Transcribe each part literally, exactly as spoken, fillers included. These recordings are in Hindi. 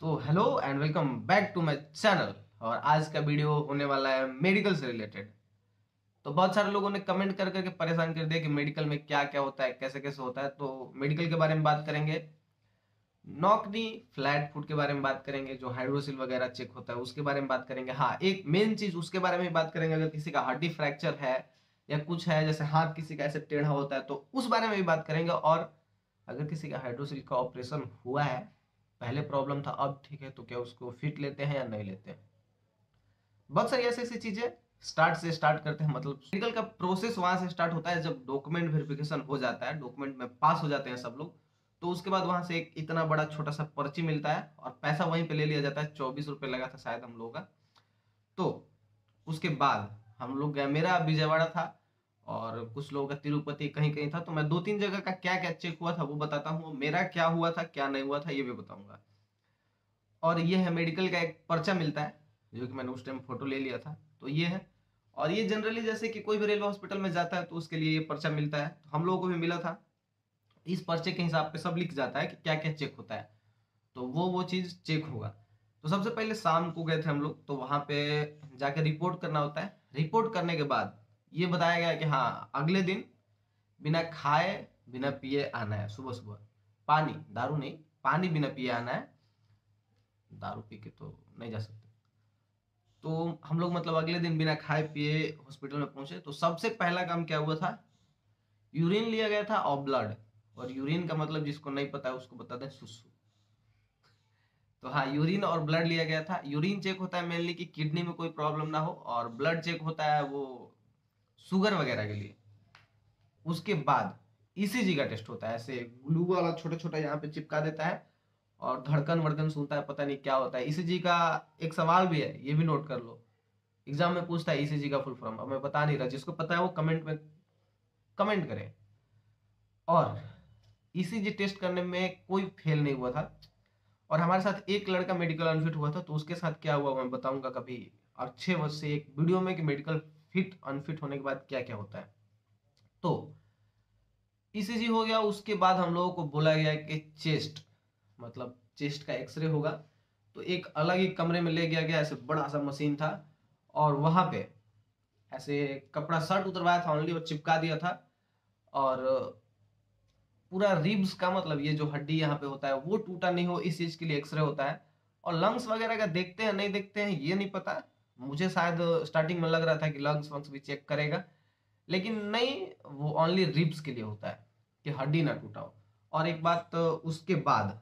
तो hello and welcome back to my channel. और आज का वीडियो होने वाला है मेडिकल से रिलेटेड। तो बहुत सारे लोगों ने कमेंट कर करके परेशान कर दिया कि मेडिकल में क्या क्या होता है, कैसे कैसे होता है। तो मेडिकल के बारे में बात करेंगे, नॉकनी फ्लैट फुट के बारे में बात करेंगे, जो हाइड्रोसिल वगैरह चेक होता है उसके बारे में बात करेंगे। हाँ, एक मेन चीज उसके बारे में बात करेंगे, अगर किसी का हड्डी फ्रैक्चर है या कुछ है, जैसे हाथ किसी का ऐसे टेढ़ा होता है तो उस बारे में भी बात करेंगे। और अगर किसी का हाइड्रोसिल का ऑपरेशन हुआ है, पहले प्रॉब्लम था अब ठीक है, तो क्या उसको फिट लेते हैं या नहीं लेते हैं। बहुत सारी ऐसी ऐसी चीजें। स्टार्ट से स्टार्ट करते हैं, मतलब मेडिकल का प्रोसेस वहां से स्टार्ट होता है जब डॉक्यूमेंट वेरिफिकेशन हो जाता है, डॉक्यूमेंट में पास हो जाते हैं सब लोग। तो उसके बाद वहां से एक इतना बड़ा छोटा सा पर्ची मिलता है और पैसा वहीं पे ले लिया जाता है। चौबीस रुपए लगा था शायद हम लोगों का। तो उसके बाद हम लोग गए, मेरा विजयवाड़ा था और कुछ लोगों का तिरुपति कहीं कहीं था। तो मैं दो तीन जगह का क्या क्या चेक हुआ था वो बताता हूँ, मेरा क्या हुआ था क्या नहीं हुआ था ये भी बताऊंगा। और ये है मेडिकल का एक पर्चा मिलता है, जो कि मैंने उस टाइम फोटो ले लिया था। तो ये है, और ये जनरली जैसे कि कोई भी रेलवे हॉस्पिटल में जाता है तो उसके लिए ये पर्चा मिलता है, तो हम लोगों को भी मिला था। इस पर्चे के हिसाब पे सब लिख जाता है कि क्या क्या चेक होता है, तो वो वो चीज चेक होगा। तो सबसे पहले शाम को गए थे हम लोग, तो वहां पे जाके रिपोर्ट करना होता है। रिपोर्ट करने के बाद ये बताया गया कि हाँ, अगले दिन बिना खाए बिना पिए आना है। सुबह सुबह पानी, दारू नहीं, पानी बिना पिए आना है। दारू पी के तो नहीं जा सकते। तो हम लोग मतलब अगले दिन बिना खाए पिए हॉस्पिटल में पहुंचे। तो सबसे पहला काम क्या हुआ था, यूरिन लिया गया था और ब्लड। और यूरिन का मतलब जिसको नहीं पता है उसको बता दें, सुसु। तो हाँ, यूरिन और ब्लड लिया गया था। यूरिन चेक होता है मेनली कि किडनी में कोई प्रॉब्लम ना हो, और ब्लड चेक होता है वो शुगर वगैरह के लिए। उसके बाद ईसीजी का टेस्ट होता है, ऐसे ग्लू वाला छोटा छोटा यहाँ पे चिपका देता है और धड़कन वड़कन सुनता है, पता नहीं क्या होता है। ईसीजी का एक सवाल भी है, ये भी नोट कर लो, एग्जाम में पूछता है ईसीजी का फुल फॉर्म। अब मैं बता नहीं रहा, जिसको पता है वो कमेंट में कमेंट करे। और ईसीजी टेस्ट करने में कोई फेल नहीं हुआ था। और हमारे साथ एक लड़का मेडिकल अनफिट हुआ था, तो उसके साथ क्या हुआ मैं बताऊंगा कभी अच्छे वर्ष से एक वीडियो में कि मेडिकल फिट अनफिट होने के बाद क्या क्या होता है। तो ईसीजी हो गया, उसके बाद हम लोगों को बोला गया कि चेस्ट, मतलब चेस्ट का एक्सरे होगा। तो एक अलग ही कमरे में ले गया गया, ऐसे बड़ा सा मशीन था और वहां पे ऐसे कपड़ा शर्ट उतरवाया था ओनली और चिपका दिया था। और पूरा रिब्स का मतलब ये जो हड्डी यहाँ पे होता है वो टूटा नहीं हो, इस चीज के लिए एक्सरे होता है। और लंग्स वगैरह का देखते हैं नहीं देखते हैं ये नहीं पता। मुझे शायद स्टार्टिंग में लग रहा था कि लंग्स वंग्स भी चेक करेगा, लेकिन नहीं, वो ओनली रिब्स के लिए होता है कि हड्डी ना टूटा हो। और एक बात, उसके बाद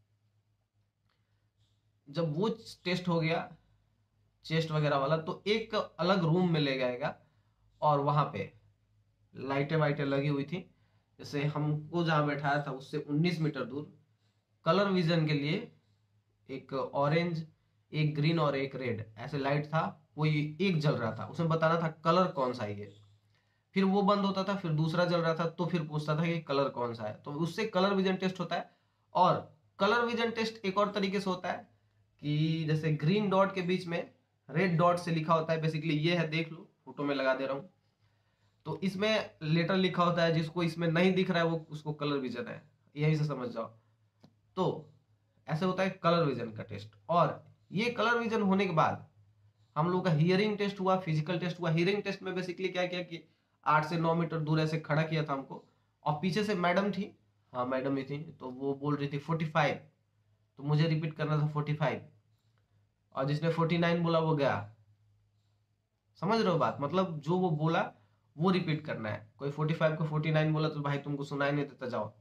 जब वो टेस्ट हो गया चेस्ट वगैरह वाला, तो एक अलग रूम में ले जाएगा और वहां पे लाइटें वाइटें लगी हुई थी। जैसे हमको जहाँ बैठाया था उससे उन्नीस मीटर दूर कलर विजन के लिए एक ऑरेंज, एक ग्रीन और एक रेड ऐसे लाइट था। कोई एक जल रहा था, उसमें बताना था कलर कौन सा है ये। फिर वो बंद होता था, फिर दूसरा जल रहा था, तो फिर पूछता था कि कलर कौन सा है, तो उससे कलर विजन टेस्ट होता है। और कलर विजन टेस्ट एक और तरीके से होता है कि जैसे ग्रीन डॉट के बीच में रेड डॉट से लिखा होता है, बेसिकली ये है, देख लो फोटो में लगा दे रहा हूँ। तो इसमें लेटर लिखा होता है, जिसको इसमें नहीं दिख रहा है वो उसको कलर विजन है, यही से समझ जाओ। तो ऐसे होता है कलर विजन का टेस्ट। और ये कलर विजन होने के बाद हम लोग का हियरिंग टेस्ट हुआ, फिजिकल टेस्ट हुआ। हियरिंग टेस्ट में बेसिकली क्या किया कि आठ से नौ मीटर दूर ऐसे खड़ा किया था हमको, और पीछे से मैडम थी, हाँ मैडम ही थी, तो वो बोल रही थी फोर्टी फाइव, तो मुझे रिपीट करना था फोर्टी फाइव। और जिसने फोर्टी नाइन बोला वो गया। समझ रहे हो बात, मतलब जो वो बोला वो रिपीट करना है। कोई फोर्टी फाइव को फोर्टी नाइन बोला तो भाई तुमको सुनाई नहीं देता, जाओ।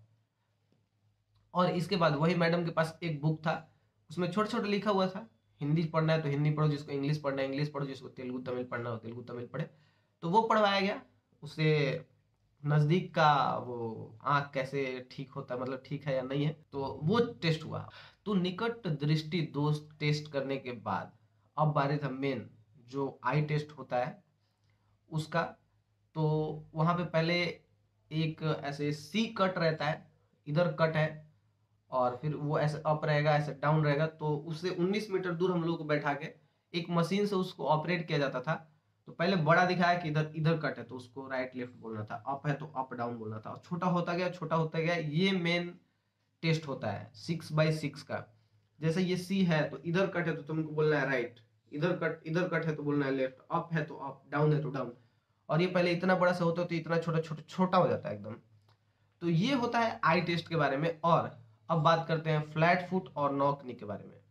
और इसके बाद वही मैडम के पास एक बुक था, उसमें छोटे छोटे लिखा हुआ था, हिंदी पढ़ना है तो हिंदी पढ़ो, जिसको इंग्लिश पढ़ना है इंग्लिश पढ़ो, जिसको तेलुगु तमिल पढ़ना हो तेलुगु तमिल पढ़े। तो वो पढ़वाया गया। उससे नजदीक का वो आंख कैसे ठीक होता है, मतलब ठीक है या नहीं है, तो वो टेस्ट हुआ। तो निकट दृष्टि दोष टेस्ट करने के बाद अब बारी था मेन, जो आई टेस्ट होता है उसका। तो वहां पे पहले एक ऐसे सी कट रहता है, इधर कट है और फिर वो ऐसे अप रहेगा ऐसे डाउन रहेगा। तो उससे उन्नीस मीटर दूर हम लोग को बैठा के एक मशीन से उसको ऑपरेट किया जाता था। तो पहले बड़ा दिखाया कि इधर इधर कट है तो उसको राइट लेफ्ट बोलना था, अप है तो अप डाउन बोलना था, और छोटा होता गया छोटा होता गया। ये मेन टेस्ट होता है सिक्स बाई सिक्स का, जैसे ये सी है तो इधर कट है तो तुमको बोलना है राइट, इधर कट इधर कट है तो बोलना है लेफ्ट, अप है तो अप, डाउन है तो डाउन। और ये पहले इतना बड़ा सा होता है तो इतना छोटा छोटा छोटा हो जाता है एकदम। तो ये होता है आई टेस्ट के बारे में। और अब बात करते हैं फ्लैट फुट और नॉक नी के बारे में।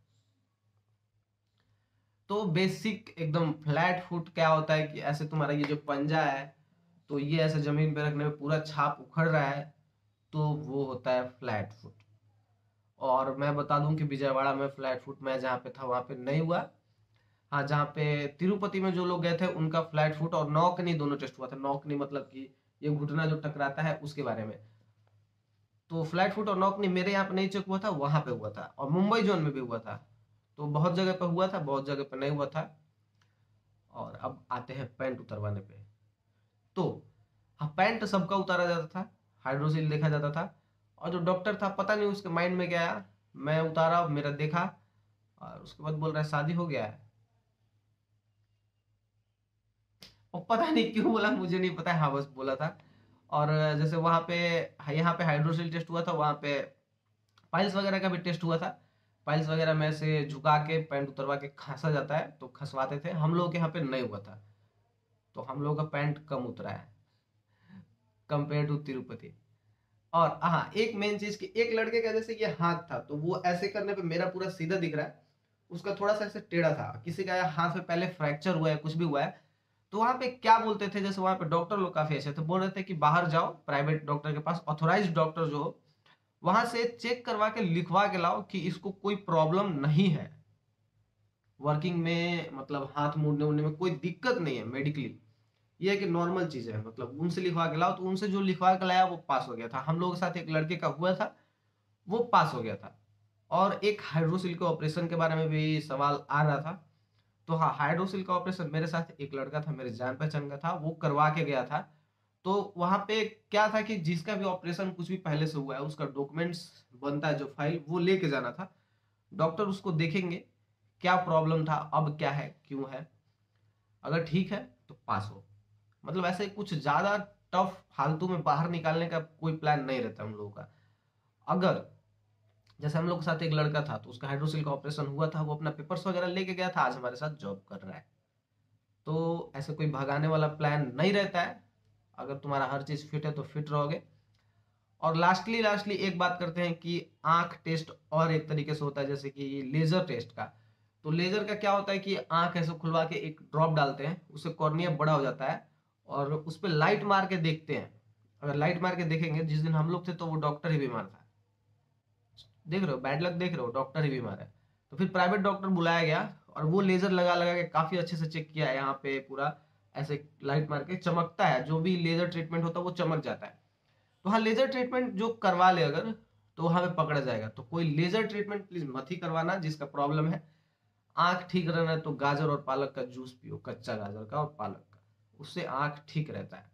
तो बेसिक एकदम फ्लैट फुट क्या होता है कि ऐसे तुम्हारा ये जो पंजा है तो ये ऐसे जमीन पे रखने में पूरा छाप उखड़ रहा है, तो वो होता है फ्लैट फुट। और मैं बता दूं कि विजयवाड़ा में फ्लैट फुट मैं जहाँ पे था वहां पे नहीं हुआ। हाँ, जहाँ पे तिरुपति में जो लोग गए थे उनका फ्लैट फुट और नॉक नी दोनों टेस्ट हुआ था। नॉक नी मतलब कि ये घुटना जो टकराता है उसके बारे में। तो फ्लैट फुट और नॉक नी मेरे यहाँ पे नहीं चेक हुआ था, वहां पे हुआ था। और मुंबई जोन में भी हुआ था। तो बहुत जगह पे हुआ था, बहुत जगह पे नहीं हुआ था। और अब आते हैं पैंट उतरवाने पे। तो हाँ, पैंट सबका उतारा जाता था, हाइड्रोसिल देखा जाता था। और जो डॉक्टर था पता नहीं उसके माइंड में क्या आया, मैं उतारा, मेरा देखा, और उसके बाद बोल रहा है शादी हो गया है। और पता नहीं क्यों बोला, मुझे नहीं पता है, हाँ बस बोला था। और जैसे वहां पे, यहाँ पे हाइड्रोसिल टेस्ट हुआ था, वहां पे पाइल्स वगैरह का भी टेस्ट हुआ था। पाइल्स वगैरह में से झुका के पैंट उतरवा के खसा जाता है, तो खसवाते थे। हम लोग के यहाँ पे नहीं हुआ था, तो हम लोग का पैंट कम उतरा है कंपेयर टू तिरुपति। और हाँ, एक मेन चीज कि एक लड़के का जैसे ये हाथ था तो वो ऐसे करने पे मेरा पूरा सीधा दिख रहा है, उसका थोड़ा सा ऐसे टेढ़ा था। किसी का हाथ में पहले फ्रैक्चर हुआ है, कुछ भी हुआ है, तो वहां पे क्या बोलते थे, जैसे वहां पे डॉक्टर लोग काफी अच्छे थे, बोल रहे थे कि बाहर जाओ प्राइवेट डॉक्टर के पास, ऑथोराइज्ड डॉक्टर जो हो वहां से चेक करवा के लिखवा के लाओ कि इसको कोई प्रॉब्लम नहीं है वर्किंग में, मतलब हाथ मुड़ने उड़ने में कोई दिक्कत नहीं है मेडिकली, ये है कि नॉर्मल चीज है। मतलब उनसे लिखवा के लाओ, तो उनसे जो लिखवा के लाया वो पास हो गया था। हम लोगों के साथ एक लड़के का हुआ था, वो पास हो गया था। और एक हाइड्रोसिल के ऑपरेशन के बारे में भी सवाल आ रहा था। तो हाँ, हाइड्रोसिल का ऑपरेशन मेरे साथ एक लड़का था, मेरे जान पहचान का था, वो करवा के गया था। तो वहां पे क्या था कि जिसका भी ऑपरेशन कुछ भी पहले से हुआ है उसका डॉक्यूमेंट्स बनता है, जो फाइल, वो लेके जाना था। डॉक्टर उसको देखेंगे क्या प्रॉब्लम था, अब क्या है, क्यों है, अगर ठीक है तो पास हो। मतलब ऐसे कुछ ज्यादा टफ फालतू में बाहर निकालने का कोई प्लान नहीं रहता हम लोगों का। अगर जैसे हम लोग के साथ एक लड़का था तो उसका हाइड्रोसिल का ऑपरेशन हुआ था, वो अपना पेपर्स वगैरह लेके गया था, आज हमारे साथ जॉब कर रहा है। तो ऐसे कोई भगाने वाला प्लान नहीं रहता है। अगर तुम्हारा हर चीज फिट है तो फिट रहोगे। और लास्टली लास्टली एक बात करते हैं कि आंख टेस्ट और एक तरीके से होता है, जैसे कि लेजर टेस्ट का। तो लेजर का क्या होता है कि आंख ऐसे खुलवा के एक ड्रॉप डालते हैं, उससे कॉर्निया बड़ा हो जाता है, और उस पर लाइट मार के देखते हैं। अगर लाइट मार के देखेंगे, जिस दिन हम लोग थे तो वो डॉक्टर ही बीमार था। देख रहे हो, बैड लक देख रहे हो, डॉक्टर ही बीमार है। तो फिर प्राइवेट डॉक्टर बुलाया गया और वो लेजर लगा लगा के काफी अच्छे से चेक किया है। यहाँ पे पूरा ऐसे लाइट मार के चमकता है, जो भी लेजर ट्रीटमेंट होता है वो चमक जाता है। तो हाँ, लेजर ट्रीटमेंट जो करवा ले अगर, तो हमें पकड़ा जाएगा। तो कोई लेजर ट्रीटमेंट प्लीज मत ही करवाना जिसका प्रॉब्लम है। आंख ठीक रहना है तो गाजर और पालक का जूस पियो, कच्चा गाजर का और पालक का, उससे आंख ठीक रहता है।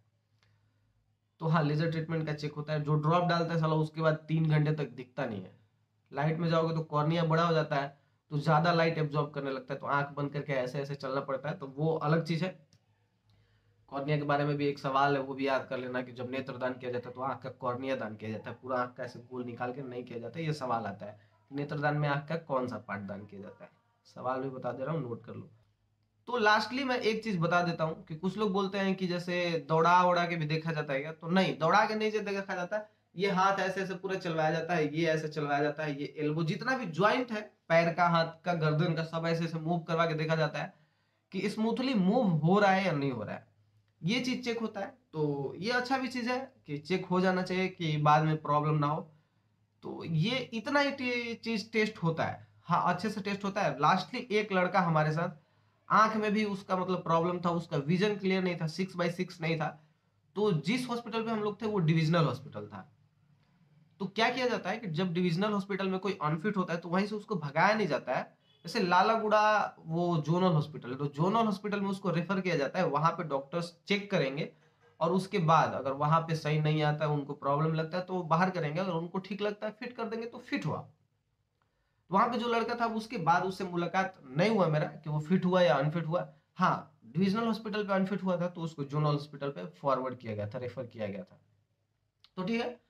तो हाँ, लेजर ट्रीटमेंट का चेक होता है। जो ड्रॉप डालता है साला, उसके बाद तीन घंटे तक दिखता नहीं है। लाइट में जाओगे तो कॉर्निया बड़ा हो जाता है, तो ज्यादा लाइट एब्जॉर्ब करने लगता है, तो आंख बंद करके ऐसे ऐसे चलना पड़ता है, तो वो अलग चीज है। कॉर्निया के बारे में भी एक सवाल है, वो भी याद कर लेना कि जब नेत्रदान किया जाता है तो आंख का कॉर्निया दान किया जाता है, पूरा आंख का ऐसे गोल निकाल के नहीं किया जाता है। ये सवाल आता है नेत्रदान में आंख का कौन सा पार्ट दान किया जाता है। सवाल भी बता दे रहा हूँ, नोट कर लो। तो लास्टली मैं एक चीज बता देता हूँ कि कुछ लोग बोलते हैं कि जैसे दौड़ा उड़ा के भी देखा जाता है क्या, तो नहीं, दौड़ा के नहीं देखा जाता। ये हाथ ऐसे ऐसे पूरा चलवाया जाता है, ये ऐसे चलवाया जाता है, ये एल्बो, जितना भी ज्वाइंट है पैर का, हाथ का, गर्दन का, सब ऐसे ऐसे मूव करवा के देखा जाता है कि स्मूथली मूव हो रहा है या नहीं हो रहा है। ये चीज चेक होता है। तो ये अच्छा भी चीज है कि चेक हो जाना चाहिए कि बाद में प्रॉब्लम ना हो। तो ये इतना ही चीज टेस्ट होता है। हाँ, अच्छे से टेस्ट होता है। लास्टली एक लड़का हमारे साथ, आंख में भी उसका मतलब प्रॉब्लम था, उसका विजन क्लियर नहीं था, सिक्स बाई सिक्स नहीं था। तो जिस हॉस्पिटल पे हम लोग थे वो डिविजनल हॉस्पिटल था। तो क्या किया जाता है कि जब डिविजनल हॉस्पिटल में कोई अनफिट होता है तो वहीं से उसको भगाया नहीं जाता है। जैसे लालागुड़ा वो जोनल हॉस्पिटल है, तो जोनल हॉस्पिटल में उसको रेफर किया जाता है, वहां पे डॉक्टर्स चेक करेंगे। और उसके बाद अगर वहां पे सही नहीं आता है, उनको प्रॉब्लम लगता है, तो वो बाहर करेंगे। अगर उनको ठीक लगता है, फिट कर देंगे, तो फिट हुआ। तो वहां पे जो लड़का था उसके बाद उससे मुलाकात नहीं हुआ मेरा कि वो फिट हुआ या अनफिट हुआ। हाँ, डिविजनल हॉस्पिटल पे अनफिट हुआ था तो उसको जोनल हॉस्पिटल पे फॉरवर्ड किया गया था, रेफर किया गया था। तो ठीक है,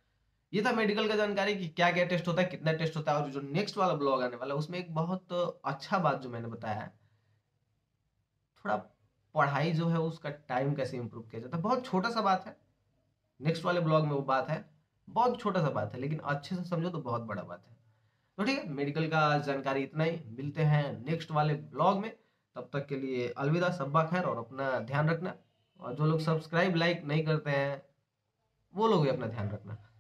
ये था मेडिकल का जानकारी कि क्या क्या टेस्ट होता है, कितना टेस्ट होता है। और जो नेक्स्ट वाला ब्लॉग आने वाला है उसमें एक बहुत अच्छा बात जो मैंने बताया है, थोड़ा पढ़ाई जो है उसका टाइम कैसे इंप्रूव किया जाता है। बहुत छोटा सा बात है, नेक्स्ट वाले ब्लॉग में वो बात है, बहुत छोटा सा बात है, लेकिन अच्छे से समझो तो बहुत बड़ा बात है। तो ठीक है, मेडिकल का जानकारी इतना ही, मिलते हैं नेक्स्ट वाले ब्लॉग में। तब तक के लिए अलविदा, सब्बा खैर, और अपना ध्यान रखना। और जो लोग सब्सक्राइब लाइक नहीं करते हैं वो लोग भी अपना ध्यान रखना।